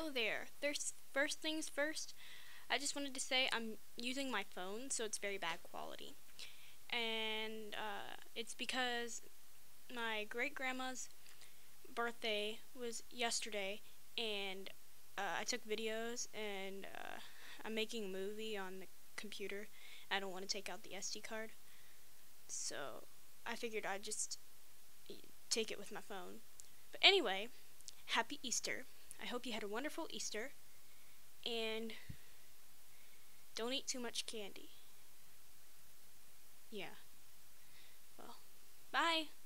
hello there. There's first things first. I just wanted to say I'm using my phone, so it's very bad quality. And it's because my great grandma's birthday was yesterday, and I took videos, and I'm making a movie on the computer. I don't want to take out the SD card, so I figured I'd just take it with my phone. But anyway, happy Easter. I hope you had a wonderful Easter, and don't eat too much candy. Yeah. Well, bye.